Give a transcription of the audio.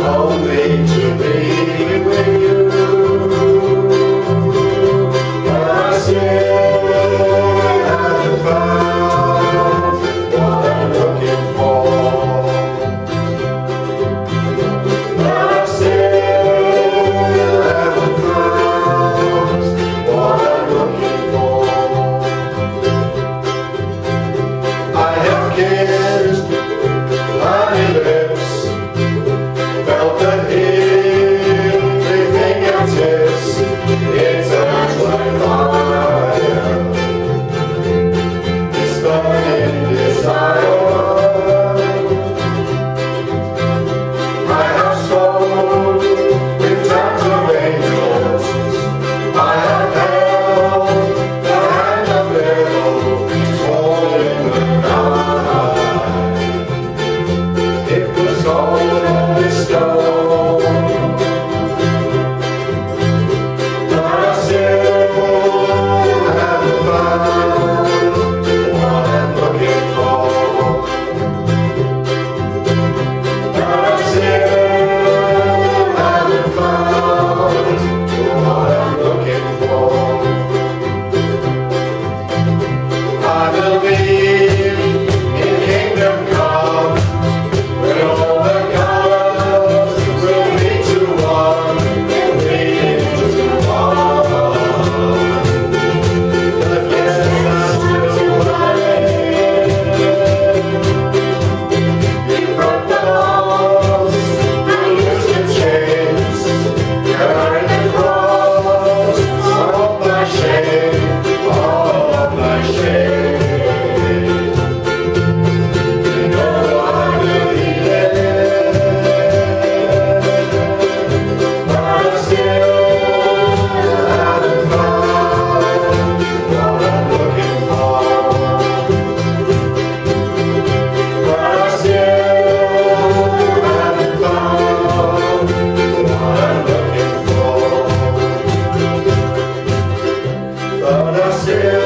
only to be with you. But I still haven't found what I'm looking for. But I still haven't found what I'm looking for. I have kissed honey lips, felt the heat with fingertips. It's a touch like fire, it's burning desire. I have spoken with tongues of angels. I have held the hand of little torn in the night. It was gold and the stone, but I still haven't found what I'm looking for. But I still haven't found what I'm looking for. I believe in kingdom come, when all the colors will lead to one, lead to one. But yes, I'm still waiting. You broke the laws, you loosed the chains, carried the cross of my shame, of my shame. You know I believe it, but I still haven't found what I'm looking for. But I still haven't found what I'm looking for. But I still